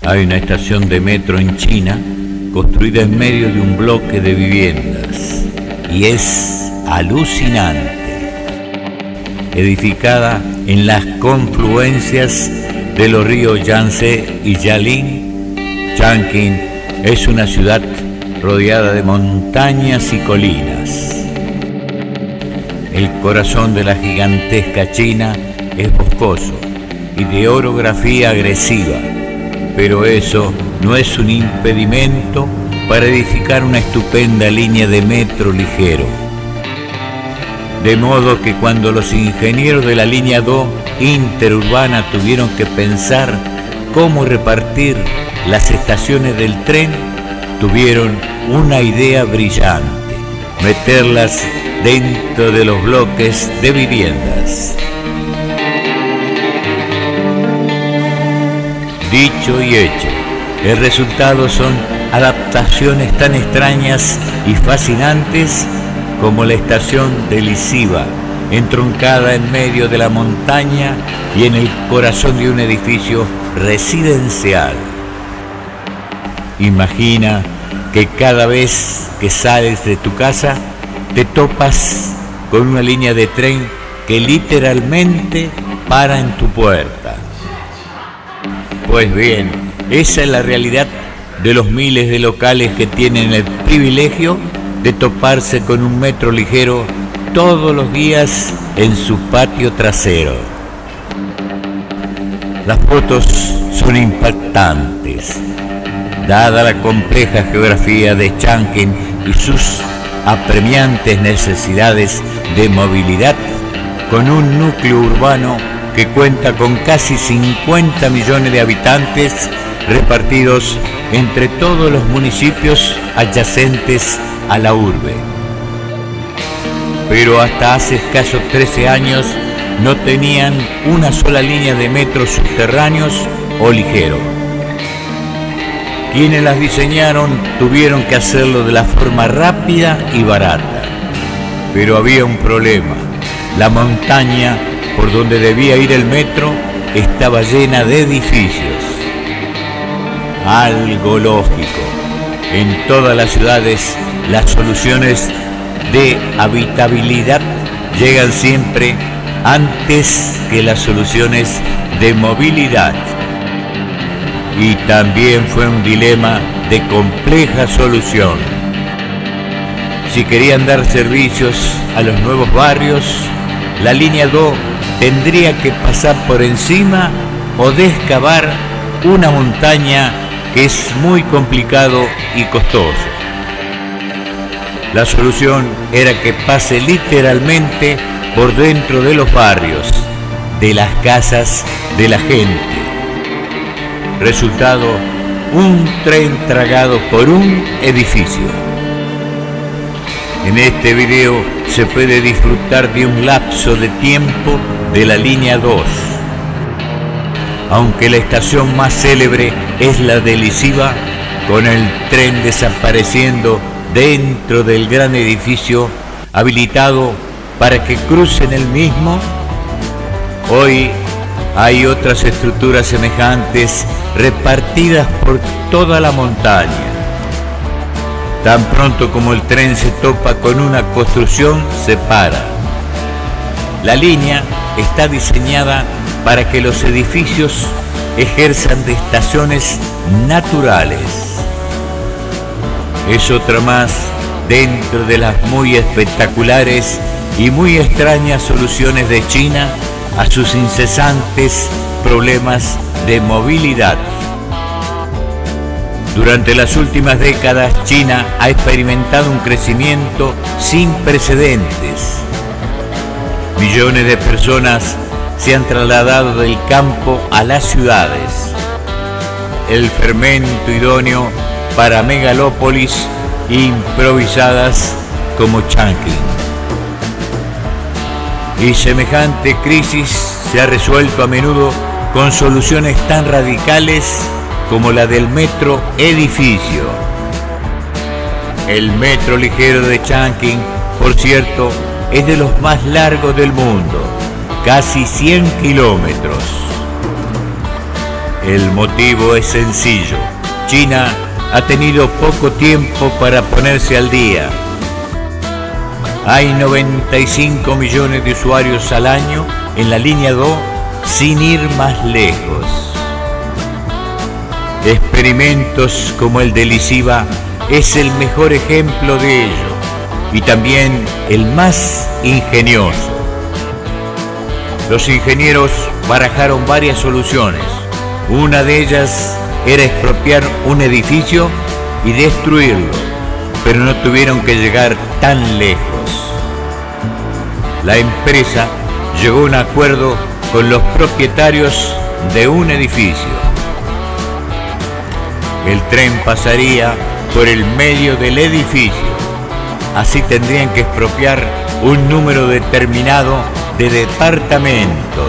Hay una estación de metro en China construida en medio de un bloque de viviendas y es alucinante. Edificada en las confluencias de los ríos Yangtze y Jialing, Chongqing es una ciudad rodeada de montañas y colinas. El corazón de la gigantesca China es boscoso y de orografía agresiva, pero eso no es un impedimento para edificar una estupenda línea de metro ligero. De modo que cuando los ingenieros de la línea 2 interurbana tuvieron que pensar cómo repartir las estaciones del tren, tuvieron una idea brillante: meterlas dentro de los bloques de viviendas. Dicho y hecho, el resultado son adaptaciones tan extrañas y fascinantes como la estación de Lisiva, entroncada en medio de la montaña y en el corazón de un edificio residencial. Imagina que cada vez que sales de tu casa te topas con una línea de tren que literalmente para en tu puerta. Pues bien, esa es la realidad de los miles de locales que tienen el privilegio de toparse con un metro ligero todos los días en su patio trasero. Las fotos son impactantes. Dada la compleja geografía de Chongqing y sus apremiantes necesidades de movilidad, con un núcleo urbano que cuenta con casi 50 millones de habitantes repartidos entre todos los municipios adyacentes a la urbe. Pero hasta hace escasos 13 años no tenían una sola línea de metro subterráneos o ligero. Quienes las diseñaron tuvieron que hacerlo de la forma rápida y barata. Pero había un problema: la montaña por donde debía ir el metro estaba llena de edificios. Algo lógico. En todas las ciudades las soluciones de habitabilidad llegan siempre antes que las soluciones de movilidad. Y también fue un dilema de compleja solución. Si querían dar servicios a los nuevos barrios, la línea 2 tendría que pasar por encima o descavar una montaña que es muy complicado y costoso. La solución era que pase literalmente por dentro de los barrios, de las casas de la gente. Resultado: un tren tragado por un edificio. En este video se puede disfrutar de un lapso de tiempo de la línea 2. Aunque la estación más célebre es la de Lisiva, con el tren desapareciendo dentro del gran edificio habilitado para que crucen el mismo, hoy hay otras estructuras semejantes repartidas por toda la montaña. Tan pronto como el tren se topa con una construcción, se para. La línea está diseñada para que los edificios ejerzan de estaciones naturales. Es otra más dentro de las muy espectaculares y muy extrañas soluciones de China a sus incesantes problemas de movilidad. Durante las últimas décadas, China ha experimentado un crecimiento sin precedentes. Millones de personas se han trasladado del campo a las ciudades. El fermento idóneo para megalópolis improvisadas como Chongqing. Y semejante crisis se ha resuelto a menudo con soluciones tan radicales como la del metro edificio. El metro ligero de Chongqing, por cierto, es de los más largos del mundo, casi 100 kilómetros. El motivo es sencillo. China ha tenido poco tiempo para ponerse al día. Hay 95 millones de usuarios al año en la línea 2 sin ir más lejos. Experimentos como el de Lisiva es el mejor ejemplo de ello y también el más ingenioso. Los ingenieros barajaron varias soluciones. Una de ellas era expropiar un edificio y destruirlo, pero no tuvieron que llegar tan lejos. La empresa llegó a un acuerdo con los propietarios de un edificio. El tren pasaría por el medio del edificio. Así tendrían que expropiar un número determinado de departamentos.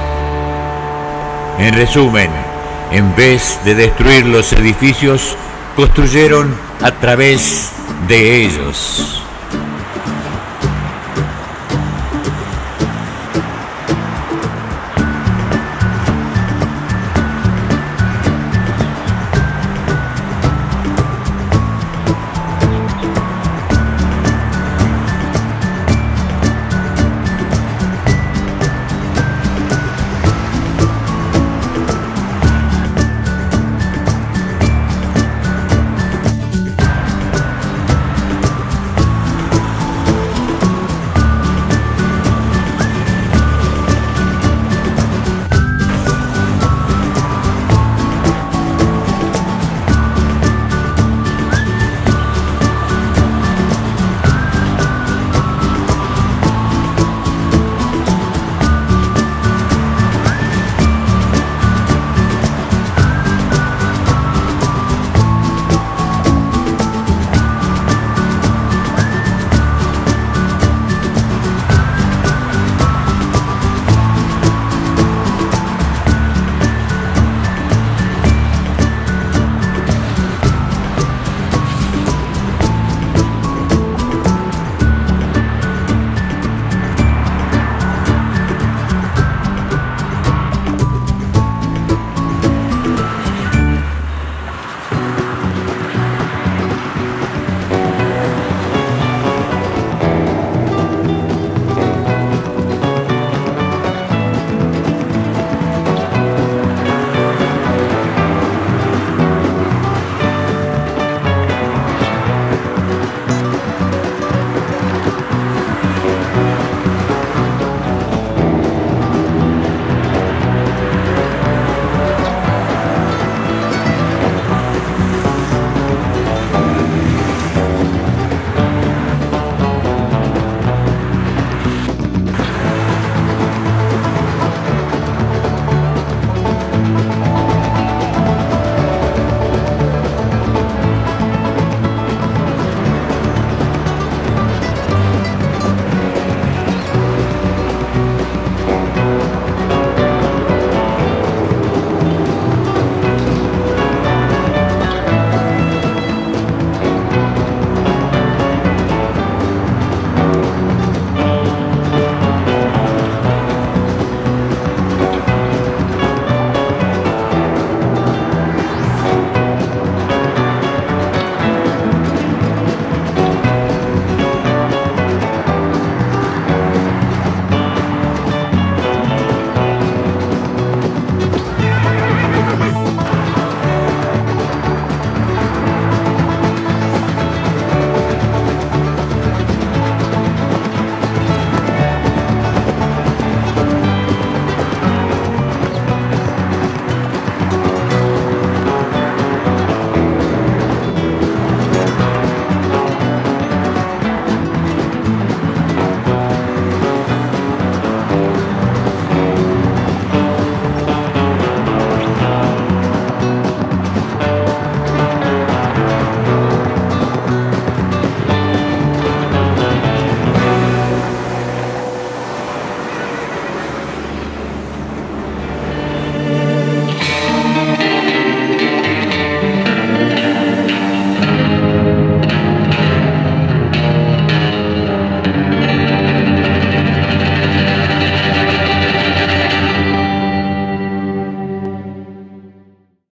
En resumen, en vez de destruir los edificios, construyeron a través de ellos.